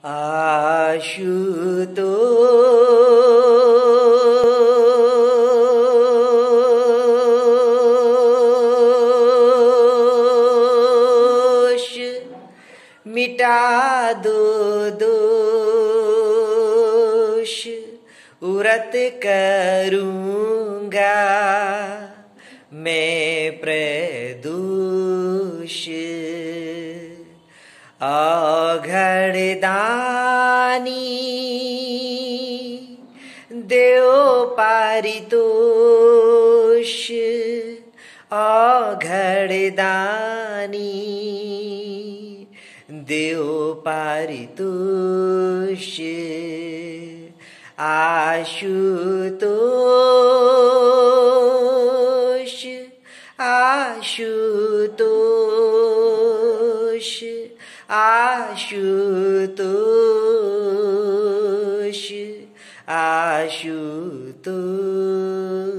आशुतोष मिटा दो दोष व्रत करूंगा मैं प्रदोष अघड़दानी देव पारितोष अघड़दानी देव पारितोष आशुतोष आशुतोष आशुतोष आशुतोष।